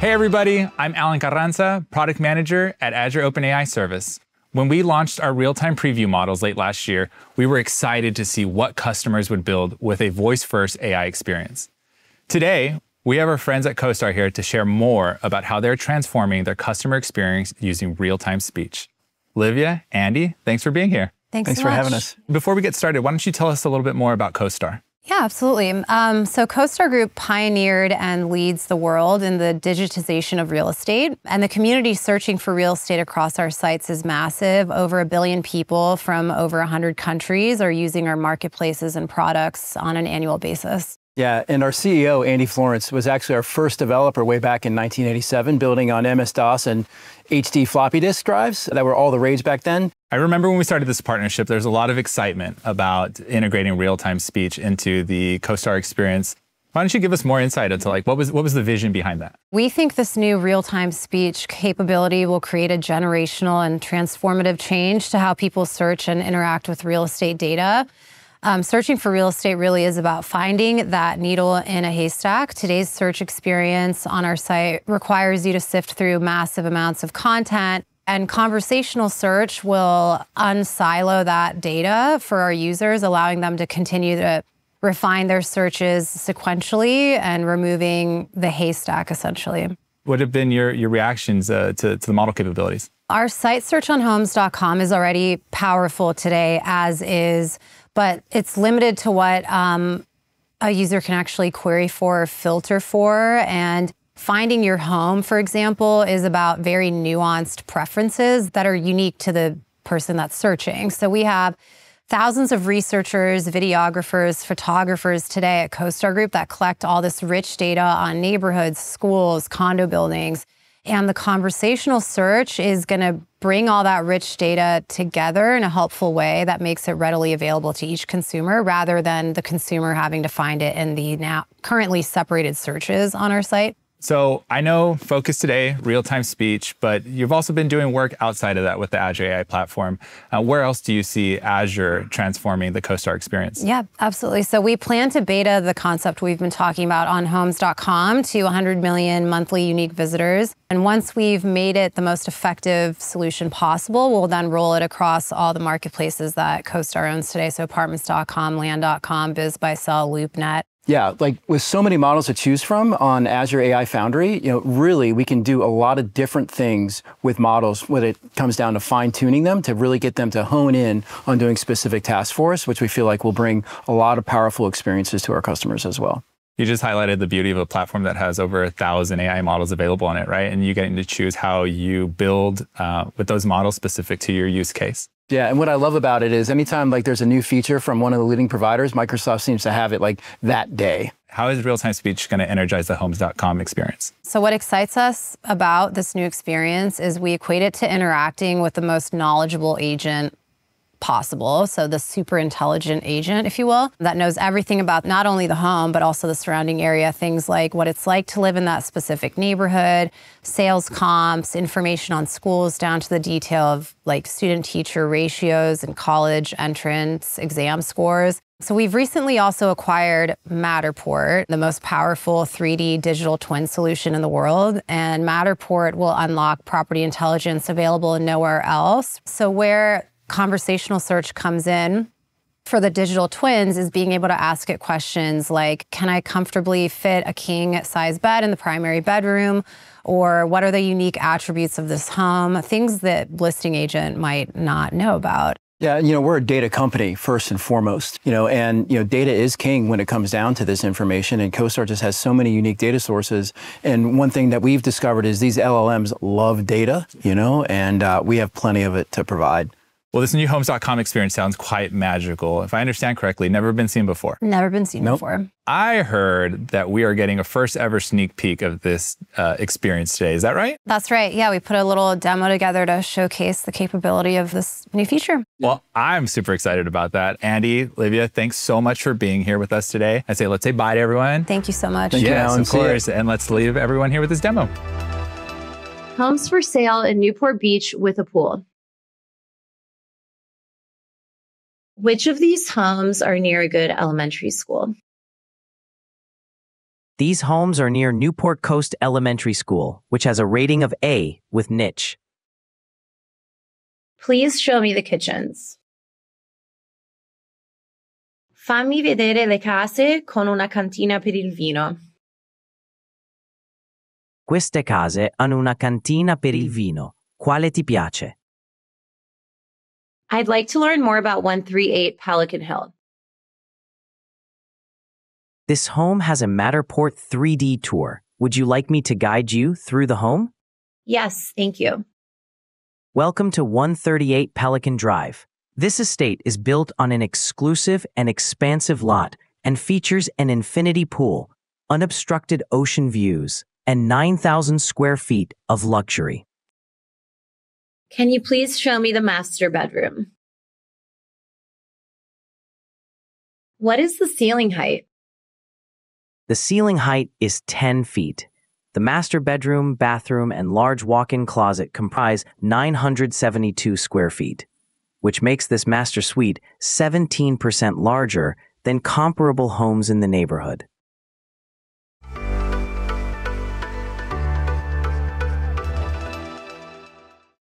Hey everybody, I'm Alan Carranza, Product Manager at Azure OpenAI Service. When we launched our real-time preview models late last year, we were excited to see what customers would build with a voice-first AI experience. Today, we have our friends at CoStar here to share more about how they're transforming their customer experience using real-time speech. Livia, Andy, thanks for being here. Thanks for having us. Before we get started, why don't you tell us a little bit more about CoStar? Yeah, absolutely. So CoStar Group pioneered and leads the world in the digitization of real estate. And the community searching for real estate across our sites is massive. Over 1 billion people from over 100 countries are using our marketplaces and products on an annual basis. Yeah, and our CEO, Andy Florence, was actually our first developer way back in 1987, building on MS-DOS and HD floppy disk drives that were all the rage back then. I remember when we started this partnership, there's a lot of excitement about integrating real-time speech into the CoStar experience. Why don't you give us more insight into what was the vision behind that? We think this new real-time speech capability will create a generational and transformative change to how people search and interact with real estate data. Searching for real estate really is about finding that needle in a haystack. Today's search experience on our site requires you to sift through massive amounts of content, and conversational search will unsilo that data for our users, allowing them to continue to refine their searches sequentially and removing the haystack, essentially. What have been your reactions to the model capabilities? Our site search on homes.com is already powerful today, as is, but it's limited to what a user can actually query for or filter for. And finding your home, for example, is about very nuanced preferences that are unique to the person that's searching. So we have thousands of researchers, videographers, photographers today at CoStar Group that collect all this rich data on neighborhoods, schools, condo buildings. And the conversational search is going to bring all that rich data together in a helpful way that makes it readily available to each consumer, rather than the consumer having to find it in the now currently separated searches on our site. So I know focus today, real-time speech, but you've also been doing work outside of that with the Azure AI platform. Where else do you see Azure transforming the CoStar experience? Yeah, absolutely. So we plan to beta the concept we've been talking about on homes.com to 100 million monthly unique visitors. And once we've made it the most effective solution possible, we'll then roll it across all the marketplaces that CoStar owns today. So apartments.com, land.com, BizBuySell, LoopNet. Yeah, like with so many models to choose from on Azure AI Foundry, really we can do a lot of different things with models when it comes down to fine tuning them to really get them to hone in on doing specific tasks for us, which we feel like will bring a lot of powerful experiences to our customers as well. You just highlighted the beauty of a platform that has over 1,000 AI models available on it, right? And you getting to choose how you build with those models specific to your use case. Yeah, and what I love about it is anytime there's a new feature from one of the leading providers, Microsoft seems to have it that day. How is real-time speech going to energize the homes.com experience? So what excites us about this new experience is we equate it to interacting with the most knowledgeable agent possible. So the super intelligent agent, if you will, that knows everything about not only the home, but also the surrounding area. Things like what it's like to live in that specific neighborhood, sales comps, information on schools, down to the detail of student-teacher ratios and college entrance exam scores. So we've recently also acquired Matterport, the most powerful 3D digital twin solution in the world. And Matterport will unlock property intelligence available nowhere else. So where conversational search comes in for the digital twins is being able to ask it questions like, can I comfortably fit a king-size bed in the primary bedroom? Or what are the unique attributes of this home? Things that listing agent might not know about. Yeah, we're a data company first and foremost, and data is king when it comes down to this information, and CoStar just has so many unique data sources. And one thing that we've discovered is these LLMs love data, and we have plenty of it to provide. Well, this new homes.com experience sounds quite magical. If I understand correctly, never been seen before. Never been seen before. I heard that we are getting a first ever sneak peek of this experience today. Is that right? That's right. Yeah, we put a little demo together to showcase the capability of this new feature. Well, I'm super excited about that. Andy, Livia, thanks so much for being here with us today. Let's say bye to everyone. Thank you so much. Thank you, Alan. Of course. And let's leave everyone here with this demo. Homes for sale in Newport Beach with a pool. Which of these homes are near a good elementary school? These homes are near Newport Coast Elementary School, which has a rating of A with niche. Please show me the kitchens. Fammi vedere le case con una cantina per il vino. Queste case hanno una cantina per il vino. Quale ti piace? I'd like to learn more about 138 Pelican Hill. This home has a Matterport 3D tour. Would you like me to guide you through the home? Yes, thank you. Welcome to 138 Pelican Drive. This estate is built on an exclusive and expansive lot and features an infinity pool, unobstructed ocean views, and 9,000 square feet of luxury. Can you please show me the master bedroom? What is the ceiling height? The ceiling height is 10 feet. The master bedroom, bathroom, and large walk-in closet comprise 972 square feet, which makes this master suite 17% larger than comparable homes in the neighborhood.